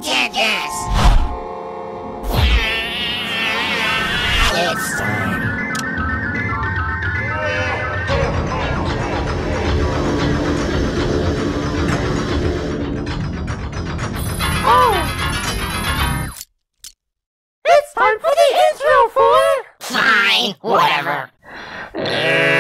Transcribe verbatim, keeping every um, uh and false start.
can't guess. It's time. Oh! It's time for the intro for... Fine, whatever.